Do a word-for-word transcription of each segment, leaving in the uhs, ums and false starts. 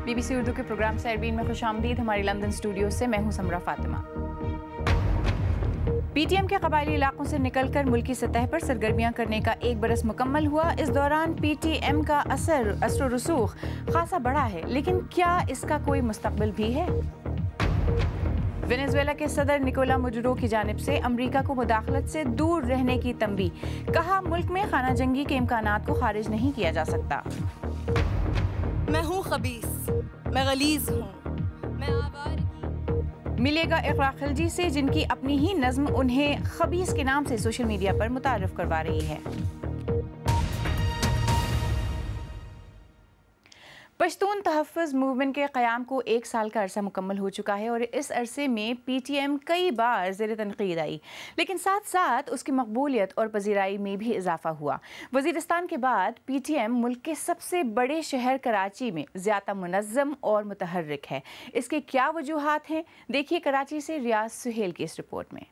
B B सी उर्दू के programme सैरबीन में खुशामदीद। हमारी लंदन स्टूडियो से मैं हूं Samra Fatima. P T M के कबायली इलाकों से निकलकर मुल्की सतह पर सरगर्मियां करने का एक बरस मुकम्मल हुआ। इस दौरान पी टी एम का असर असर रसूख खासा बड़ा है, लेकिन क्या इसका कोई मुस्तकबिल भी है? वेनेजुएला के सदर निकोला मडुरो की जानिब से अमरीका को मुदाखलत से दूर रहने की तंबीह। कहा, मुल्क में खाना जंगी के इम्कानात को खारिज नहीं किया जा सकता। मैं हूँ खबीस, मैं गलीज हूँ, मैं आवार की। मिलेगा इकरा खिलजी से, जिनकी अपनी ही नज़्म उन्हें खबीस के नाम से सोशल मीडिया पर मुतारफ करवा रही है। पश्तून तहफ़्फ़ुज़ मूवमेंट के क़याम को एक साल का अरसा मुकम्मल हो चुका है और इस अरसे में पी टी एम कई बार ज़ेर तनक़ीद आई, लेकिन साथ साथ उसकी मकबूलियत और पज़ीराई में भी इजाफा हुआ। वज़ीरिस्तान के बाद पी टी एम मुल्क के सबसे बड़े शहर कराची में ज़्यादा मुनज़्ज़म और मुतहर्रिक है। इसके क्या वजूहात हैं, देखिए कराची से रियाज सुहेल की इस रिपोर्ट में।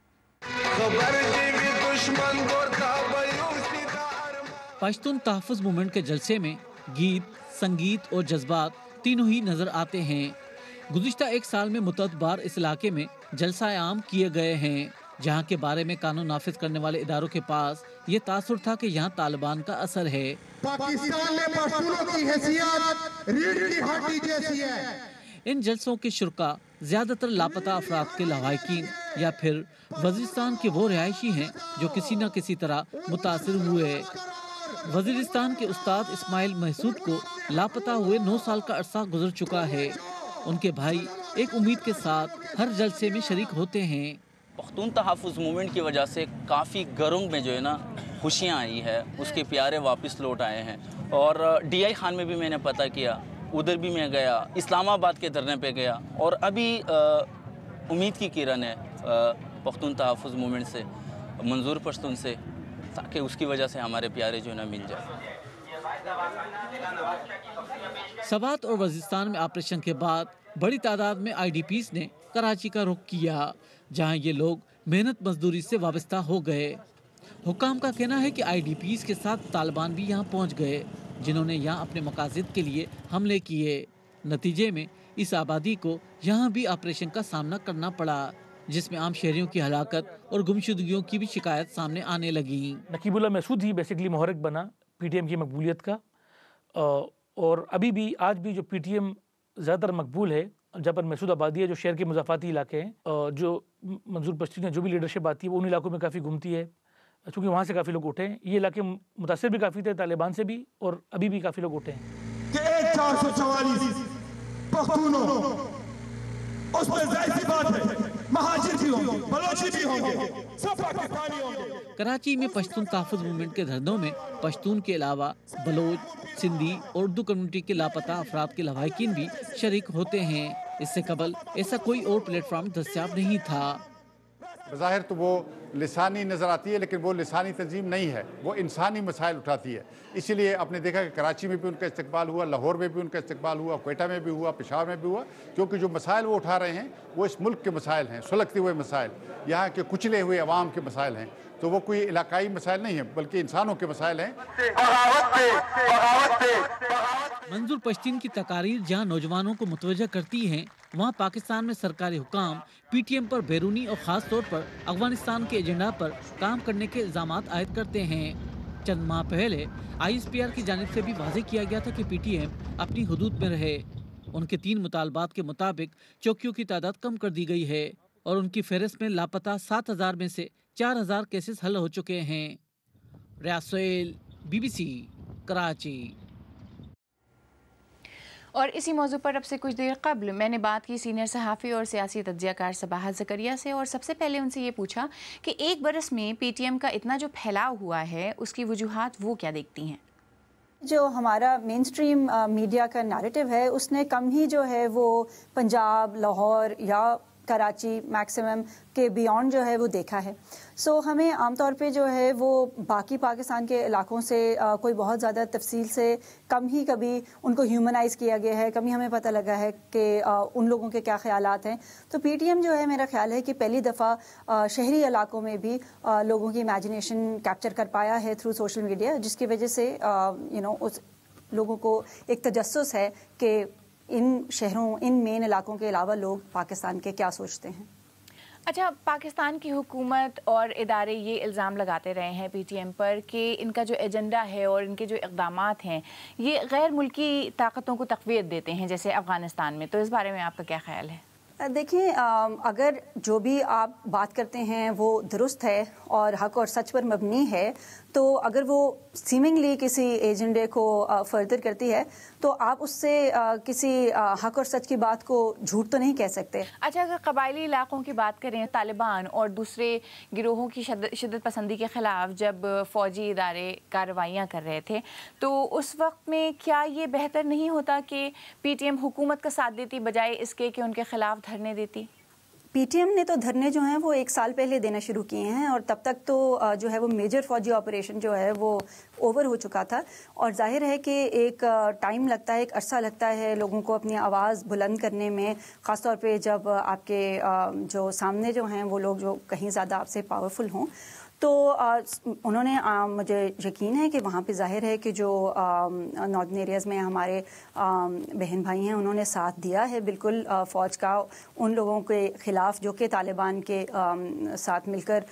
पश्तून तहफ़्फ़ुज़ मूवमेंट के जलसे में गीत, संगीत और जज्बात तीनों ही नजर आते हैं। गुज़िश्ता एक साल में मुतअद्दिद बार इस इलाके में जलसा आम किए गए हैं, जहां के बारे में कानून नाफिज करने वाले इदारों के पास ये तासुर था कि यहाँ तालिबान का असर है। पाकिस्तान में पश्तूनों की हैसियत रीढ़ की हड्डी जैसी है। इन जलसों के शुरका ज्यादातर लापता अफराद के लवाहिकीन या फिर वज़ीरिस्तान के वो रिहायशी हैं जो किसी न किसी तरह मुतासिर हुए। वज़ीरिस्तान के उस्ताद इस्माइल महसूद को लापता हुए नौ साल का अरसा गुजर चुका है। उनके भाई एक उम्मीद के साथ हर जलसे में शरीक होते हैं। पख्तून तहफ़्फ़ुज़ मूवमेंट की वजह से काफ़ी घरों में जो है ना खुशियाँ आई है, उसके प्यारे वापस लौट आए हैं। और डी आई खान में भी मैंने पता किया, उधर भी मैं गया, इस्लामाबाद के धरने पे गया और अभी उम्मीद की किरण है पख्तून तहफ़्फ़ुज़ मूवमेंट से, मंजूर पश्तून से, ताकि उसकी वजह से हमारे प्यारे जो है ना मिल जाए। सवात और वज़ीरिस्तान में ऑपरेशन के बाद बड़ी तादाद में आई डी पीज़ ने कराची का रुख किया, जहां ये लोग मेहनत मजदूरी से वाबस्ता हो गए। हुक्काम का कहना है कि आई डी पीज़ के साथ तालिबान भी यहां पहुंच गए, जिन्होंने यहां अपने मकासद के लिए हमले किए। नतीजे में इस आबादी को यहां भी ऑपरेशन का सामना करना पड़ा, जिसमें आम शहरियों की हलाकत और गुमशुदगियों की भी शिकायत सामने आने लगी। नकीबुल्लाह महसूद ही बेसिकली मुहर्रिक बना पी टी एम की मकबूलियत का, और अभी भी आज भी जो पी टी एम ज़्यादातर मकबूल है जहाँ पर महसूद आबादी है, जो शहर के मुज़ाफ़ाती इलाके हैं, जो मंजूर पश्तून है, जो भी लीडरशिप आती है वो उन इलाकों में काफ़ी घूमती है, क्योंकि वहाँ से काफ़ी लोग उठे हैं। ये इलाके मुतासिर भी काफ़ी थे तालिबान से भी, और अभी भी काफ़ी लोग उठे हैं। कराची में पश्तून तहफ़्फ़ुज़ मूवमेंट के धरनों में पश्तून के अलावा बलोच, सिंधी और उर्दू कम्युनिटी के लापता अफराद के लवाहिकीन भी शरीक होते हैं। इससे कबल ऐसा कोई और प्लेटफॉर्म दस्तियाब नहीं था। बज़ाहिर तो वो लिसानी नज़र आती है, लेकिन वो लिसानी तंजीम नहीं है, वो इंसानी मसाइल उठाती है। इसीलिए आपने देखा कि कराची में भी उनका इस्तकबाल हुआ, लाहौर में भी उनका इस्तकबाल हुआ, क्वेटा में भी हुआ, पेशावर में भी हुआ, क्योंकि जो मसाइल वो उठा रहे हैं वो इस मुल्क के मसाइल हैं, सुलगते हुए मसाइल, यहाँ के कुचले हुए अवाम के मसाइल हैं। तो वो कोई इलाकाई मसाइल नहीं है, बल्कि इंसानों के मसाइल हैं। मंजूर पश्तीन की तकारीर जहाँ नौजवानों को मुतवज्जह करती हैं, वहाँ पाकिस्तान में सरकारी हुकाम पी टी एम पर बैरूनी और ख़ास तौर पर अफगानिस्तान के एजेंडा पर काम करने के इल्ज़ामात आयद करते हैं। चंद माह पहले आई एस पी आर की जानिब से भी वाज़ेह किया गया था कि पी टी एम अपनी हुदूद में रहे। उनके तीन मुतालबात के मुताबिक चौकियों की तादाद कम कर दी गई है और उनकी फहरिस्त में लापता सात हजार में से चार हजार केसेस हल हो चुके हैं। Riaz Suhail, B B C, Karachi. और इसी मौजू पर अब से कुछ देर कबल मैंने बात की सीनियर सहाफ़ी और सियासी तज्ज़ियाकार सबाहत ज़करिया से, और सबसे पहले उनसे ये पूछा कि एक बरस में पी टी एम का इतना जो फैलाव हुआ है उसकी वजूहात वो क्या देखती हैं? जो हमारा मेन स्ट्रीम मीडिया का नैरेटिव है उसने कम ही जो है वो पंजाब, लाहौर या कराची मैक्सिमम के बियॉन्ड जो है वो देखा है। सो so, हमें आमतौर पे जो है वो बाकी पाकिस्तान के इलाकों से आ, कोई बहुत ज़्यादा तफसील से कम ही कभी उनको ह्यूमनाइज़ किया गया है, कम ही हमें पता लगा है कि आ, उन लोगों के क्या ख्यालात हैं। तो पी टी एम जो है मेरा ख्याल है कि पहली दफ़ा शहरी इलाकों में भी आ, लोगों की इमेजिनेशन कैप्चर कर पाया है थ्रू सोशल मीडिया, जिसकी वजह से यू नो उस लोगों को एक तजस्सुस है कि ان شہروں ان مین علاقوں کے علاوہ لوگ پاکستان کے کیا سوچتے ہیں۔ اچھا، پاکستان کی حکومت اور ادارے یہ الزام لگاتے رہے ہیں پی ٹی ایم پر کہ ان کا جو ایجنڈا ہے اور ان کے جو اقدامات ہیں یہ غیر ملکی طاقتوں کو تقویت دیتے ہیں جیسے افغانستان میں، تو اس بارے میں آپ کا کیا خیال ہے؟ دیکھیں، اگر جو بھی آپ بات کرتے ہیں وہ درست ہے اور حق اور سچ پر مبنی ہے، تو اگر وہ سیمنگلی کسی ایجنڈے کو فردر کرتی ہے تو آپ اس سے کسی حق اور سچ کی بات کو جھوٹ تو نہیں کہہ سکتے۔ اچھا، اگر قبائلی علاقوں کی بات کریں، طالبان اور دوسرے گروہوں کی شدت پسندی کے خلاف جب فوجی ادارے کارروائیاں کر رہے تھے تو اس وقت میں کیا یہ بہتر نہیں ہوتا کہ پی ٹی ایم حکومت کا ساتھ دیتی بجائے اس کے کہ ان کے خلاف دھرنے دیتی؟ پی ٹی ایم نے تو دھرنے جو ہیں وہ ایک سال پہلے دینا شروع کیے ہیں اور تب تک تو جو ہے وہ میجر فوجی آپریشن جو ہے وہ اوور ہو چکا تھا، اور ظاہر ہے کہ ایک ٹائم لگتا ہے، ایک عرصہ لگتا ہے لوگوں کو اپنی آواز بلند کرنے میں، خاص طور پہ جب آپ کے جو سامنے جو ہیں وہ لوگ جو کہیں زیادہ آپ سے پاورفل ہوں۔ تو انہوں نے مجھے یقین ہے کہ وہاں پہ ظاہر ہے کہ جو ناردن ایریاز میں ہمارے بہن بھائی ہیں انہوں نے ساتھ دیا ہے بالکل فوج کا ان لوگوں کے خلاف جو کہ طالبان کے ساتھ مل کر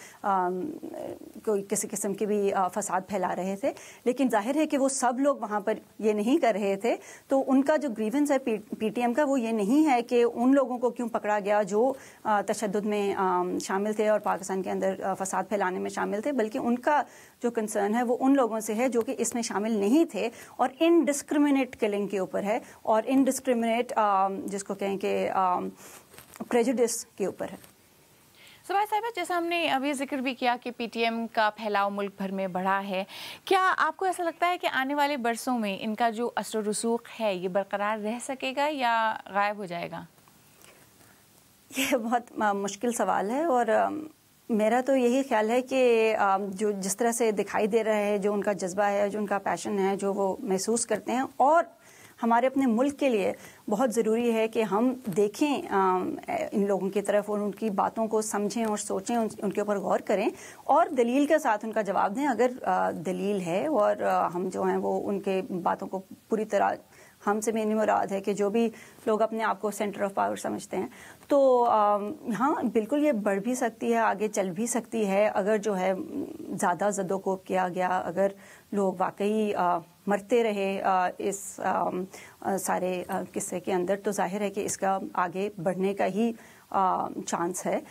کوئی کسی قسم کے بھی فساد پھیلا رہے تھے، لیکن ظاہر ہے کہ وہ سب لوگ وہاں پر یہ نہیں کر رہے تھے۔ تو ان کا جو گریونس ہے پی ٹی ایم کا وہ یہ نہیں ہے کہ ان لوگوں کو کیوں پکڑا گیا جو تشدد میں شامل تھے اور پاکستان کے اندر فساد پھیلانے میں شامل تھے، بلکہ ان کا جو کنسرن ہے وہ ان لوگوں سے ہے جو کہ اس میں شامل نہیں تھے اور انڈسکریمنیٹ کلنگ کے اوپر ہے اور انڈسکریمنیٹ جس کو کہیں کہ پریجوڈس کے اوپر ہے۔ صبح صاحبہ، جیسا ہم نے ابھی ذکر بھی کیا کہ پی ٹی ایم کا پھیلاؤ ملک بھر میں بڑھا ہے، کیا آپ کو ایسا لگتا ہے کہ آنے والے برسوں میں ان کا جو اثر و رسوخ ہے یہ برقرار رہ سکے گا یا غائب ہو جائے گا؟ یہ بہت مشکل سوال ہے، اور میرا تو یہی خیال ہے کہ جو جس طرح سے دکھائی دے رہا ہے، جو ان کا جذبہ ہے، جو ان کا پیشن ہے، جو وہ محسوس کرتے ہیں، اور ہمارے اپنے ملک کے لیے بہت ضروری ہے کہ ہم دیکھیں ان لوگوں کی طرف اور ان کی باتوں کو سمجھیں اور سوچیں، ان کے اوپر غور کریں اور دلیل کے ساتھ ان کا جواب دیں اگر دلیل ہے، اور ہم جو ہیں وہ ان کے باتوں کو پوری طرح، ہم سے میری مراد ہے کہ جو بھی لوگ اپنے آپ کو سینٹر آف پاور سمجھتے ہیں، تو ہاں بالکل یہ بڑھ بھی سکتی ہے، آگے چل بھی سکتی ہے اگر جو ہے زیادہ زدوکوب کیا گیا، اگر لوگ واقعی مرتے رہے اس سارے قصے کے اندر، تو ظاہر ہے کہ اس کا آگے بڑھنے کا ہی چانس ہے۔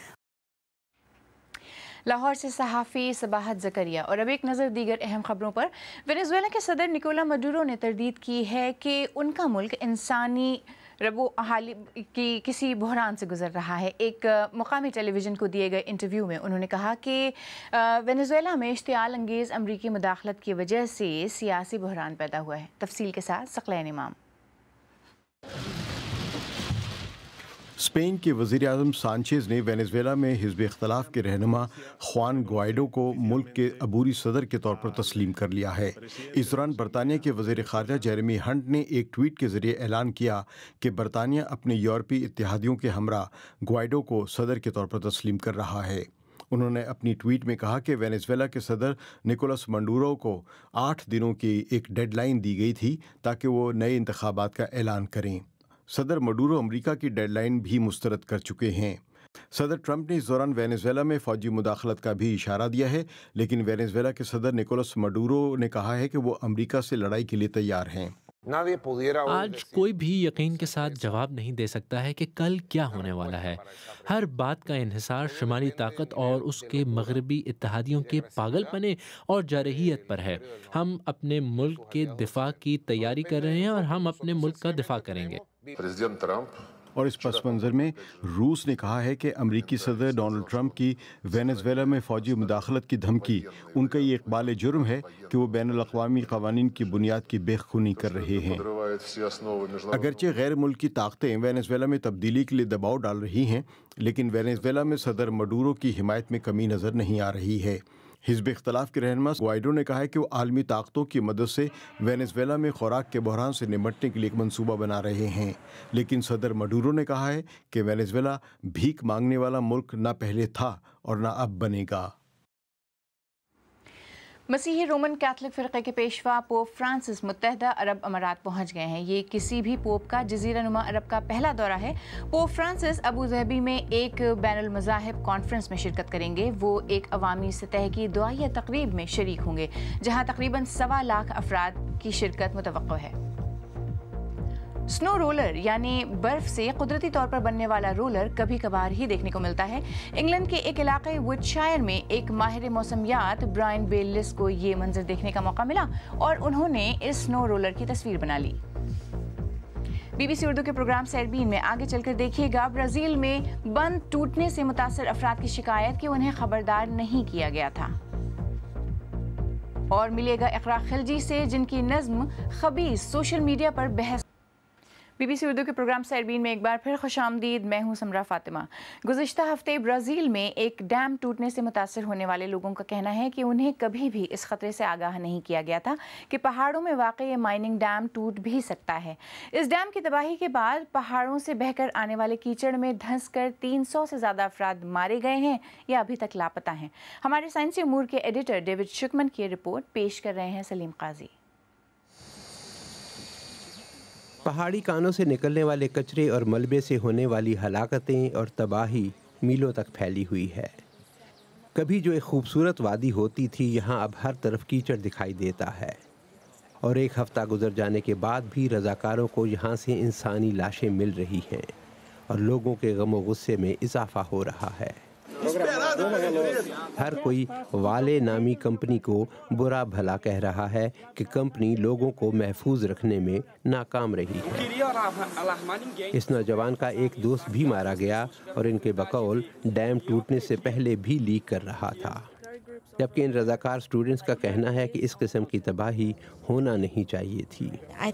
لاہور سے صحافی صباحت زکریا۔ اور اب ایک نظر دیگر اہم خبروں پر۔ وینزویلا کے صدر نکولا مڈورو نے تردید کی ہے کہ ان کا ملک انسانی ربو حالی کی کسی بحران سے گزر رہا ہے۔ ایک مقامی ٹیلی ویژن کو دیے گئے انٹرویو میں انہوں نے کہا کہ وینزویلا میں اشتعال انگیز امریکی مداخلت کی وجہ سے سیاسی بحران پیدا ہوا ہے۔ تفصیل کے ساتھ ثقلین امام۔ اسپین کے وزیر اعظم سانچیز نے وینزویلا میں حزب اختلاف کے رہنما خوان گوائیڈو کو ملک کے عبوری صدر کے طور پر تسلیم کر لیا ہے۔ اس دوران برطانیہ کے وزیر خارجہ جیریمی ہنٹ نے ایک ٹویٹ کے ذریعے اعلان کیا کہ برطانیہ اپنے یورپی اتحادیوں کے ہمراہ گوائیڈو کو صدر کے طور پر تسلیم کر رہا ہے۔ انہوں نے اپنی ٹویٹ میں کہا کہ وینزویلا کے صدر نکولس مڈورو کو آٹھ دنوں کی ایک ڈیڈ لائن دی گئی تھی تاکہ وہ نئے انتخابات کا اعلان کریں۔ صدر مڈورو امریکہ کی ڈیڈ لائن بھی مسترد کر چکے ہیں۔ صدر ٹرمپ نے اس دوران وینزویلا میں فوجی مداخلت کا بھی اشارہ دیا ہے، لیکن وینزویلا کے صدر نکولس مڈورو نے کہا ہے کہ وہ امریکہ سے لڑائی کے لیے تیار ہیں۔ آج کوئی بھی یقین کے ساتھ جواب نہیں دے سکتا ہے کہ کل کیا ہونے والا ہے۔ ہر بات کا انحصار شمالی طاقت اور اس کے مغربی اتحادیوں کے پاگل پنے اور جارحیت پر ہے۔ ہم اپنے ملک کے دفاع کی تیاری کر رہے ہیں اور ہم اپنے ملک کا دفاع کریں گے۔ اور اس پس منظر میں روس نے کہا ہے کہ امریکی صدر ڈونلڈ ٹرمپ کی وینزویلا میں فوجی مداخلت کی دھمکی ان کا یہ اقبال جرم ہے کہ وہ بین الاقوامی قوانین کی بنیاد کی بے خونی کر رہے ہیں۔ اگرچہ غیر ملکی طاقتیں وینزویلا میں تبدیلی کے لیے دباؤ ڈال رہی ہیں، لیکن وینزویلا میں صدر مڈورو کی حمایت میں کمی نظر نہیں آ رہی ہے۔ حزب اختلاف کے رہنما گوائیڈو نے کہا ہے کہ وہ عالمی طاقتوں کی مدد سے وینزویلا میں خوراک کے بحران سے نمٹنے کے لیے ایک منصوبہ بنا رہے ہیں، لیکن صدر مڈورو نے کہا ہے کہ وینزویلا بھیک مانگنے والا ملک نہ پہلے تھا اور نہ اب بنے گا۔ मसीही रोमन कैथलिक फ़िरक़े के पेशवा पोप फ्रांसिस मुत्तहदा अरब अमारात पहुंच गए हैं। ये किसी भी पोप का जज़ीरा नुमा अरब का पहला दौरा है। पोप फ्रांसिस अबू धाबी में एक बैनुल मज़ाहिब कॉन्फ्रेंस में शिरकत करेंगे। वो एक अवामी सतह की दुआया तकरीब में शरीक होंगे, जहां तकरीबन सवा लाख अफराद की शिरकत मुतवक्को है। स्नो रोलर यानी बर्फ से कुदरती तौर पर बनने वाला रोलर कभी कभार ही देखने को मिलता है। इंग्लैंड के एक इलाके वुडशायर में एक माहिर मौसमियात ब्रायन बेलिस को ये मंजर देखने का मौका मिला और उन्होंने इस स्नो रोलर की तस्वीर बना ली। बीबीसी उर्दू के प्रोग्राम सैरबीन में आगे चलकर देखिएगा, ब्राज़ील में बंद टूटने से मुतासर अफराद की शिकायत कि उन्हें खबरदार नहीं किया गया था। और मिलेगा इकरा खिलजी से, जिनकी नज़्म खबीस सोशल मीडिया पर बहस। बीबीसी उर्दू के प्रोग्राम सैरबीन में एक बार फिर खुशामदीद। मैं हूं समरा फातिमा। गुज़िश्ता हफ्ते ब्राज़ील में एक डैम टूटने से मुतासर होने वाले लोगों का कहना है कि उन्हें कभी भी इस खतरे से आगाह नहीं किया गया था कि पहाड़ों में वाक़ई ये माइनिंग डैम टूट भी सकता है। इस डैम की तबाही के बाद पहाड़ों से बहकर आने वाले कीचड़ में धंस कर तीन सौ से ज़्यादा अफराद मारे गए हैं या अभी तक लापता हैं। हमारे साइंसी उमूर के एडिटर डेविड शुकमन की रिपोर्ट पेश कर रहे हैं सलीम काजी। पहाड़ी कानों से निकलने वाले कचरे और मलबे से होने वाली हलाकतें और तबाही मीलों तक फैली हुई है। कभी जो एक खूबसूरत वादी होती थी, यहाँ अब हर तरफ कीचड़ दिखाई देता है और एक हफ्ता गुजर जाने के बाद भी रज़ाकारों को यहाँ से इंसानी लाशें मिल रही हैं और लोगों के गम व गुस्से में इजाफा हो रहा है। हर कोई वाले नामी कंपनी को बुरा भला कह रहा है कि कंपनी लोगों को महफूज रखने में नाकाम रही है। इस नौजवान का एक दोस्त भी मारा गया और इनके बकौल डैम टूटने से पहले भी लीक कर रहा था, जबकि इन रज़ाकार स्टूडेंट्स का कहना है कि इस किस्म की तबाही होना नहीं चाहिए थी।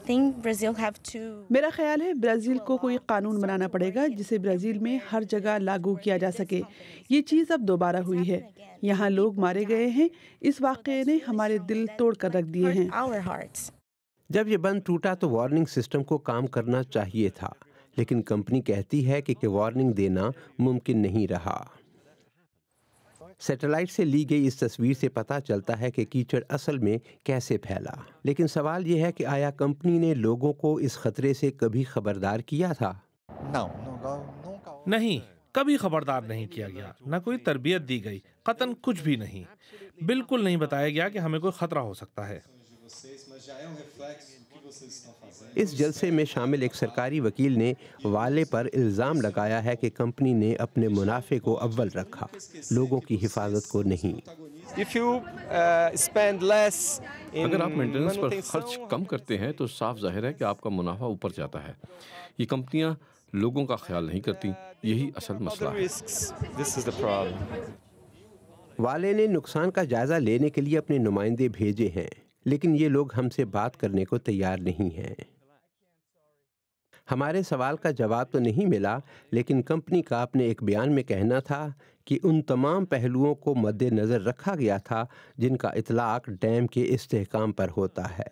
मेरा ख्याल है ब्राज़ील को कोई कानून बनाना पड़ेगा जिसे ब्राज़ील में हर जगह लागू किया जा सके। ये चीज़ अब दोबारा हुई है, यहाँ लोग मारे गए हैं। इस वाक़े ने हमारे दिल तोड़ कर रख दिए हैं। जब ये बंद टूटा तो वार्निंग सिस्टम को काम करना चाहिए था, लेकिन कंपनी कहती है कि वार्निंग देना मुमकिन नहीं रहा। सैटेलाइट से ली गई इस तस्वीर से पता चलता है कि कीचड़ असल में कैसे फैला, लेकिन सवाल यह है कि आया कंपनी ने लोगों को इस खतरे से कभी खबरदार किया था? नहीं, कभी खबरदार नहीं किया गया, न कोई तरबियत दी गई, कतन कुछ भी नहीं। बिल्कुल नहीं बताया गया कि हमें कोई खतरा हो सकता है। इस जलसे में शामिल एक सरकारी वकील ने वाले पर इल्ज़ाम लगाया है कि कंपनी ने अपने मुनाफे को अव्वल रखा, लोगों की हिफाजत को नहीं। अगर आप मेंटेनेंस पर खर्च कम करते हैं तो साफ जाहिर है कि आपका मुनाफा ऊपर जाता है। ये कंपनियां लोगों का ख्याल नहीं करती, यही असल मसला है। वाले ने नुकसान का जायजा लेने के लिए अपने नुमाइंदे भेजे हैं, लेकिन ये लोग हमसे बात करने को तैयार नहीं हैं। हमारे सवाल का जवाब तो नहीं मिला, लेकिन कंपनी का अपने एक बयान में कहना था कि उन तमाम पहलुओं को मद्देनज़र रखा गया था जिनका इतलाक डैम के इस्तेहकाम पर होता है।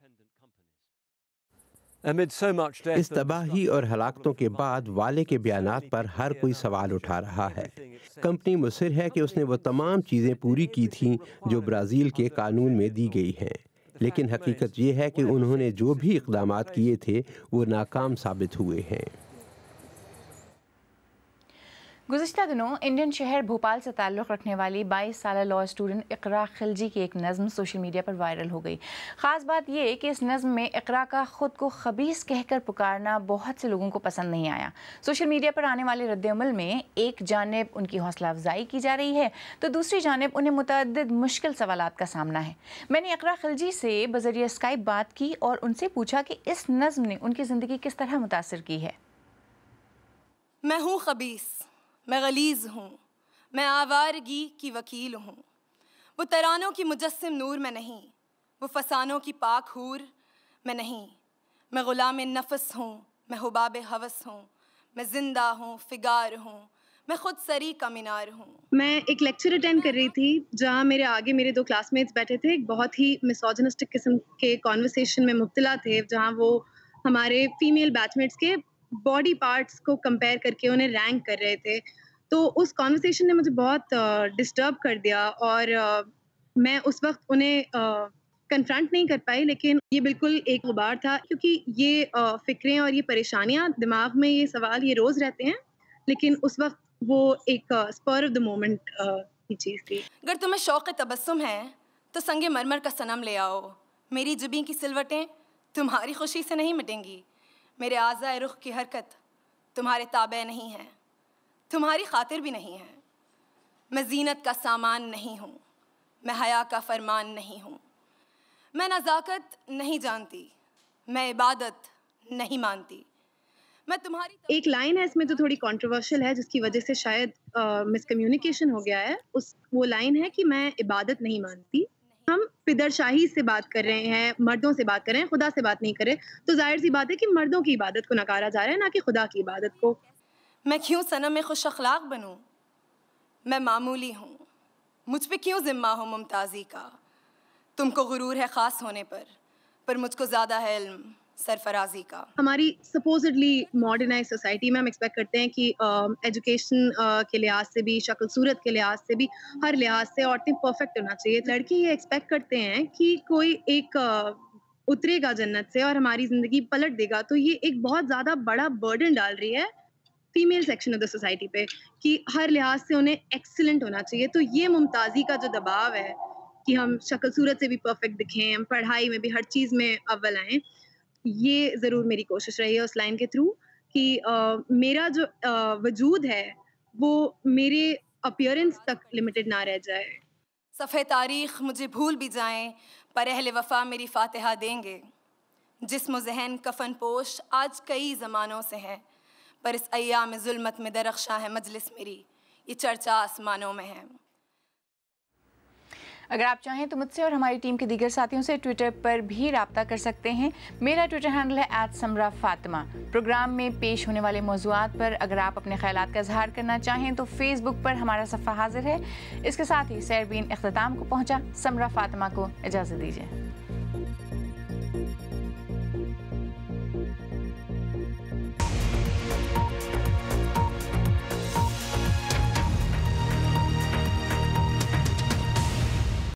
इस तबाही और हलाकतों के बाद वाले के बयानात पर हर कोई सवाल उठा रहा है। कंपनी मुसर है कि उसने वो तमाम चीज़ें पूरी की थीं जो ब्राज़ील के कानून में दी गई हैं, लेकिन हकीकत ये है कि उन्होंने जो भी इक़दामात किए थे वो नाकाम साबित हुए हैं। गुज़िश्ता दिनों इंडियन शहर भोपाल से ताल्लुक़ रखने वाली बाईस साला लॉ स्टूडेंट इकरा खिलजी की एक नज़्म सोशल मीडिया पर वायरल हो गई। ख़ास बात यह कि इस नज़्म में इकरा का ख़ुद को खबीस कहकर पुकारना बहुत से लोगों को पसंद नहीं आया। सोशल मीडिया पर आने वाले रद्द-ए-अमल में एक जानिब उनकी हौसला अफजाई की जा रही है तो दूसरी जानिब उन्हें मुतअद्दिद मुश्किल सवालात का सामना है। मैंने इकरा खिलजी से बज़रिए स्काइप बात की और उनसे पूछा कि इस नज़्म ने उनकी ज़िंदगी किस तरह मुतासिर की है। मैं हूँ खबीस, मैं गलीज़ हूँ, मैं आवारगी की वकील हूँ। वो तरानों की मुजस्सिम नूर में नहीं, वो फसानों की पाक हूर में नहीं। मैं ग़ुलाम नफ़स हूँ, मैं हुबाब हवस हूँ, मैं ज़िंदा हूँ, फ़िगार हूँ, मैं खुद सरी का मीनार हूँ। मैं एक लेक्चर अटेंड कर रही थी जहाँ मेरे आगे मेरे दो क्लासमेट्स बैठे थे, एक बहुत ही मिसोजिनिस्टिक किस्म के कॉन्वर्सेशन में मुब्तला थे, जहाँ वो हमारे फीमेल बैचमेट्स के बॉडी पार्ट्स को कंपेयर करके उन्हें रैंक कर रहे थे। तो उस कॉन्वर्सेशन ने मुझे बहुत डिस्टर्ब कर दिया और میں اس وقت انہیں کنفرنٹ نہیں کر پائی، لیکن یہ بالکل ایک غبار تھا، کیونکہ یہ فکریں اور یہ پریشانیاں دماغ میں، یہ سوال یہ روز رہتے ہیں، لیکن اس وقت وہ ایک اسپر آف دا مومنٹ کی چیز تھی۔ اگر تمہیں شوق تبسم ہے تو سنگ مرمر کا صنم لے آؤ، میری جبیں کی سلوٹیں تمہاری خوشی سے نہیں مٹیں گی، میرے اعضائے رخ کی حرکت تمہارے تابع نہیں ہے، تمہاری خاطر بھی نہیں ہے۔ میں زینت کا سامان نہیں ہوں، میں حیا کا فرمان نہیں ہوں، میں نزاکت نہیں جانتی، میں عبادت نہیں مانتی، میں تمہاری ایک لائن ہے اس میں جو تھوڑی کنٹروورشل ہے، جس کی وجہ سے شاید مس کمیونیکیشن ہو گیا ہے، اس وہ لائن ہے کہ میں عبادت نہیں مانتی۔ ہم پدر شاہی سے بات کر رہے ہیں، مردوں سے بات کر رہے ہیں، خدا سے بات نہیں کر رہے، تو ظاہر سی بات ہے کہ مردوں کی عبادت کو نکارا جا رہا ہے، نہ کہ خدا کی عبادت کو۔ میں کیوں صنم میں خوش اخلاق بنوں؟ میں معمولی ہوں، مجھ پہ کیوں ذمہ ہو ممتازی کا؟ تم کو غرور ہے خاص ہونے پر، پر مجھ کو زیادہ ہے علم سرفرازی کا۔ ہماری سپوزڈلی ماڈرنائز سوسائٹی میں ہم ایکسپیکٹ کرتے ہیں کہ ایجوکیشن کے لحاظ سے بھی، شکل صورت کے لحاظ سے بھی، ہر لحاظ سے عورتیں پرفیکٹ ہونا چاہیے۔ لڑکے یہ ایکسپیکٹ کرتے ہیں کہ کوئی ایک اترے گا جنت سے اور ہماری زندگی پلٹ دے گا، تو یہ ایک بہت زیادہ بڑا برڈن ڈال رہی ہے female section of the society پہ کہ ہر لحاظ سے انہیں ایکسلنٹ ہونا چاہیے۔ تو یہ ممتازی کا جو دباؤ ہے کہ ہم شکل صورت سے بھی پرفیکٹ دکھیں، ہم پڑھائی میں بھی ہر چیز میں اول آئیں، یہ ضرور میری کوشش رہی ہے اس لائن کے تھرو کہ میرا جو وجود ہے وہ میرے اپیئرنس تک لمیٹڈ نہ رہ جائے۔ صفحہ تاریخ مجھے بھول بھی جائیں پر اہل وفا میری فاتحہ دیں گے، جسم و ذہن کفن پوش آج کئی زمانوں سے ہے، پر اس ایام ظلمت میں درخشاں ہے مجلس میری، یہ چرچا آسمانوں میں ہے۔ اگر آپ چاہیں تو مجھ سے اور ہماری ٹیم کے دیگر ساتھیوں سے ٹویٹر پر بھی رابطہ کر سکتے ہیں۔ میرا ٹویٹر ہینڈل ہے ایٹ سمرا فاطمہ۔ پروگرام میں پیش ہونے والے موضوعات پر اگر آپ اپنے خیالات کا اظہار کرنا چاہیں تو فیس بک پر ہمارا صفحہ حاضر ہے۔ اس کے ساتھ ہی سیربین اختتام کو پہنچا۔ سمرا فاطمہ کو اجازت دیجیے۔